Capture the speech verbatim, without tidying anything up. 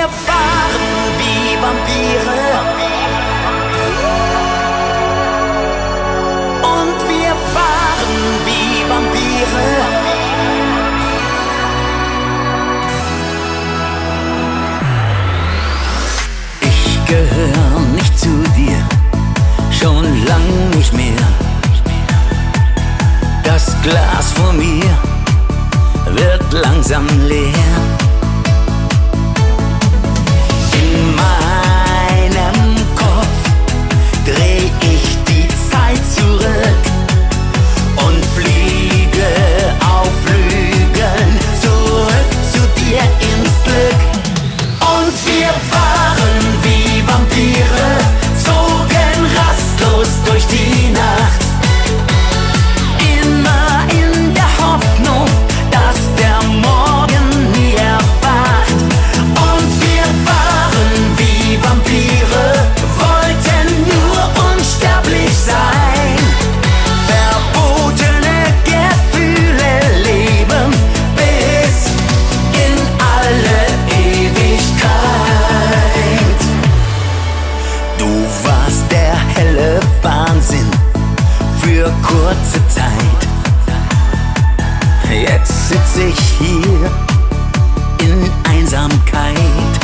wir fahren wie Vampire. Und wir fahren wie Vampire. Ich gehör nicht zu dir, schon lang nicht mehr. Das Glas vor mir wird langsam leer. In meinem Kopf dreh ich die Zeit zurück und fliege auf Flügeln zurück zu dir ins Glück. Und wir fahren wie Vampire, zogen rastlos durch die Nacht. Immer in der Hoffnung, dass der Morgen nie erwacht. Und wir waren wie Vampire, wollten nur unsterblich sein. Verbotene Gefühle leben bis in alle Ewigkeit. Du warst der helle Wahnsinn für kurze Zeit. Jetzt sitz ich hier in Einsamkeit.